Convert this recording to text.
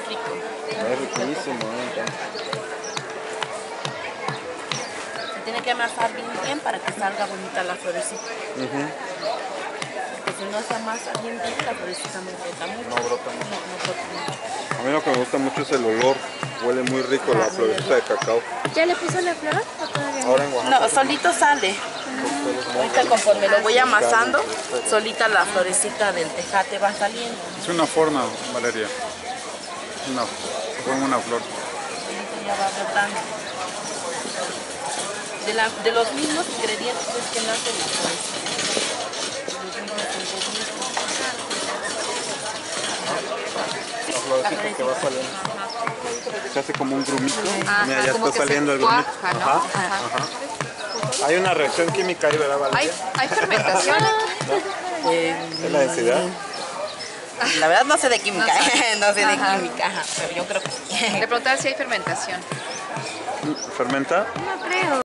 rico. Es riquísimo, entonces. Se tiene que amasar bien para que salga bonita la florecita. Porque si no se amasa bien, la florecita no brota mucho. No brota mucho. No brota mucho. A mí lo que me gusta mucho es el olor. Huele muy rico la florecita de cacao. ¿Ya le puso la flor o todavía no? Ahora en Oaxaca. No, solito sale. Ahorita conforme lo voy amasando, solita la florecita del tejate va saliendo. Es una forma, Valeria. Como una flor. Solito ya va brotando. De los mismos ingredientes es que nace la florecita. La florecita que va saliendo. Se hace como un grumito. Mira, ya como está que saliendo se el grumito. cuaja, ¿no? Ajá. Hay una reacción química ahí, ¿verdad, Valeria? Hay fermentación aquí. ¿Es la densidad? La verdad no sé de química, no sé de química, pero yo creo que sí. Le preguntaba si hay fermentación. ¿Fermenta? No creo.